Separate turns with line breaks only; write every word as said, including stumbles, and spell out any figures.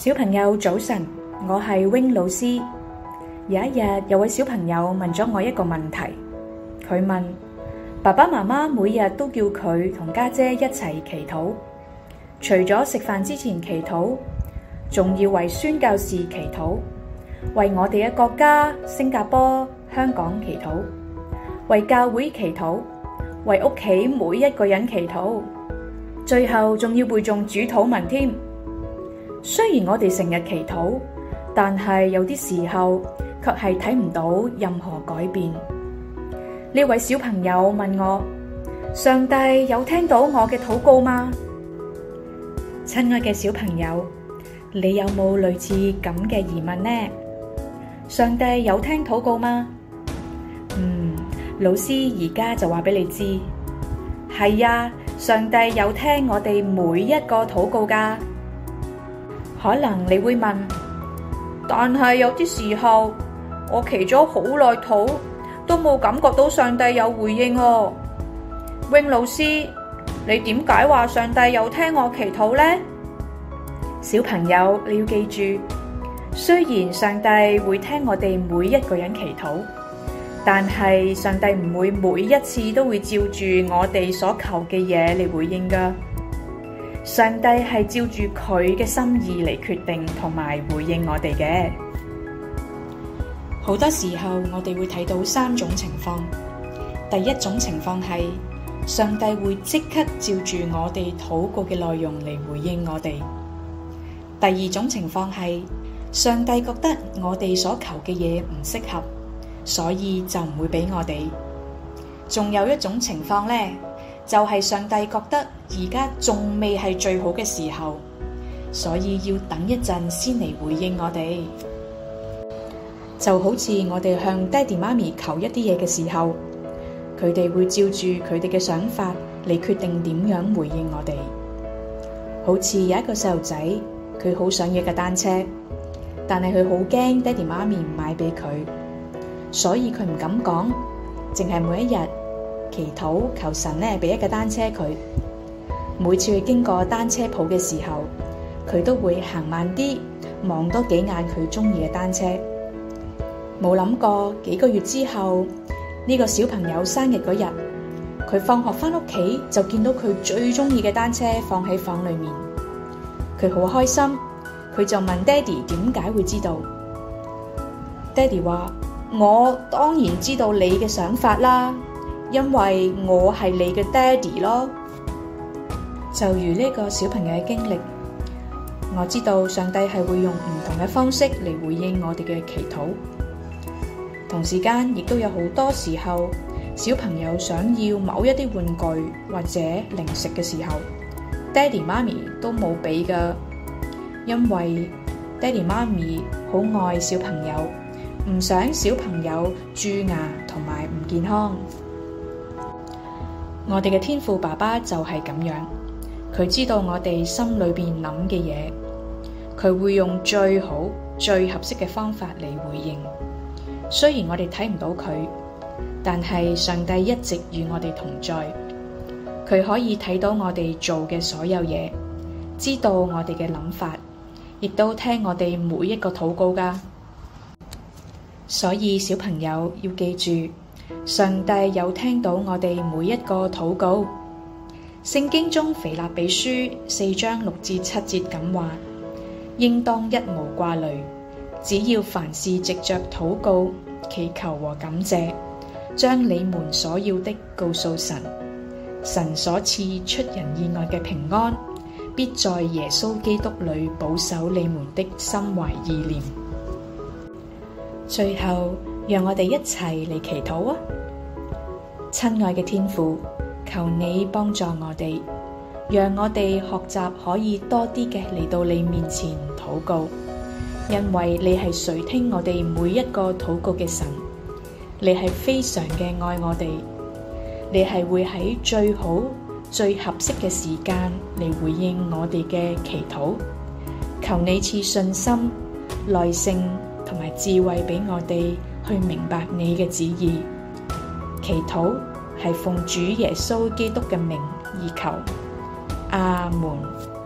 小朋友早晨，我係 Wing 老師。有一日，有位小朋友問咗我一個問題，佢問爸爸媽媽每日都叫佢同家姐一齊祈禱，除咗食飯之前祈禱，仲要為宣教士祈禱，為我哋嘅國家新加坡、香港祈禱，為教會祈禱，為屋企每一個人祈禱，最後仲要背誦主禱文添。雖然我哋成日祈禱，但係有啲時候卻係睇唔到任何改變。呢位小朋友問我：上帝有聽到我嘅禱告嗎？親愛嘅小朋友，你有冇類似咁嘅疑問呢？上帝有聽禱告嗎？嗯，老師而家就話俾你知，係呀，上帝有聽我哋每一個禱告㗎。可能你會問，但係有啲時候我祈咗好耐禱，都冇感覺到上帝有回應哦。Wing 老師，你點解話上帝有聽我祈禱呢？小朋友，你要記住，雖然上帝會聽我哋每一個人祈禱，但係上帝唔會每一次都會照住我哋所求嘅嘢嚟回應㗎。上帝係照住佢嘅心意嚟決定同埋回應我哋嘅。好多時候我哋會睇到三種情況。第一種情況係上帝會即刻照住我哋禱告嘅內容嚟回應我哋。第二種情況係上帝覺得我哋所求嘅嘢唔適合，所以就唔會俾我哋。仲有一種情況呢，就係上帝覺得而家仲未係最好嘅時候，所以要等一陣先嚟回應我哋。就好似我哋向爹哋媽咪求一啲嘢嘅時候，佢哋會照住佢哋嘅想法嚟決定點樣回應我哋。好似有一個細路仔，佢好想要架單車，但係佢好驚爹哋媽咪唔買俾佢，所以佢唔敢講，淨係每一日祈禱求神呢俾一架單車佢。每次佢經過單車鋪嘅時候，佢都會行慢啲，望多幾眼佢中意嘅單車。冇諗過幾個月之後，呢個小朋友生日嗰日，佢放學返屋企就見到佢最中意嘅單車放喺房裏面，佢好開心，佢就問爹哋點解會知道。爹哋話：我當然知道你嘅想法啦，因為我係你嘅爹哋咯。就如呢個小朋友嘅經歷，我知道上帝係會用唔同嘅方式嚟回應我哋嘅祈禱。同時間亦都有好多時候，小朋友想要某一啲玩具或者零食嘅時候，爹哋媽咪都冇俾㗎，因為爹哋媽咪好愛小朋友，唔想小朋友蛀牙同埋唔健康。我哋嘅天父爸爸就係咁樣，佢知道我哋心裏邊諗嘅嘢，佢會用最好最合適嘅方法嚟回應。雖然我哋睇唔到佢，但係上帝一直與我哋同在，佢可以睇到我哋做嘅所有嘢，知道我哋嘅諗法，亦都聽我哋每一個禱告㗎。所以小朋友要記住，上帝有聽到我哋每一個禱告。聖經中腓立比書四章六至七節咁話：應當一無掛慮，只要凡事藉着禱告、祈求和感謝，將你們所要的告訴神。神所賜出人意外嘅平安，必在耶穌基督裏保守你們的心懷意念。最後，讓我哋一齊嚟祈禱啊！親愛嘅天父，求你幫助我哋，讓我哋學習可以多啲嘅嚟到你面前禱告。因為你係垂聽我哋每一個禱告嘅神，你係非常嘅愛我哋，你係會喺最好最合適嘅時間嚟回應我哋嘅祈禱。求你賜信心、耐性同埋智慧俾我哋去明白你嘅旨意。祈禱係奉主耶穌基督嘅名而求，阿門。